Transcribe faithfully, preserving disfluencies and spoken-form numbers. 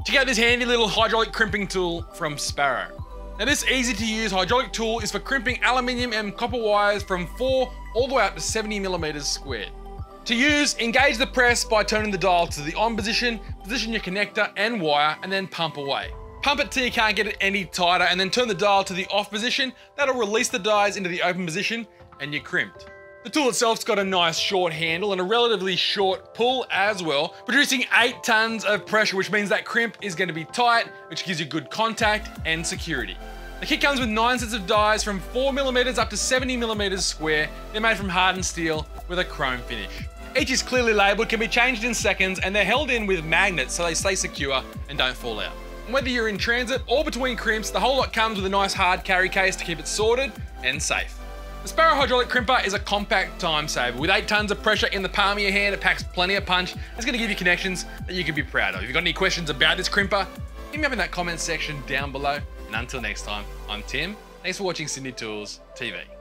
Check out this handy little hydraulic crimping tool from Sparrow. Now this easy to use hydraulic tool is for crimping aluminium and copper wires from four all the way up to seventy millimeters squared. To use, engage the press by turning the dial to the on position, position your connector and wire, and then pump away. Pump it till you can't get it any tighter, and then turn the dial to the off position. That'll release the dies into the open position, and you're crimped. The tool itself's got a nice short handle and a relatively short pull as well, producing eight tons of pressure, which means that crimp is going to be tight, which gives you good contact and security. The kit comes with nine sets of dies from four millimeters up to seventy millimeters square. They're made from hardened steel with a chrome finish. Each is clearly labelled, can be changed in seconds, and they're held in with magnets so they stay secure and don't fall out. And whether you're in transit or between crimps, the whole lot comes with a nice hard carry case to keep it sorted and safe. The Sparrow hydraulic crimper is a compact time saver. With eight tons of pressure in the palm of your hand, it packs plenty of punch. It's going to give you connections that you can be proud of. If you've got any questions about this crimper, hit me up in that comment section down below. And until next time, I'm Tim. Thanks for watching Sydney Tools T V.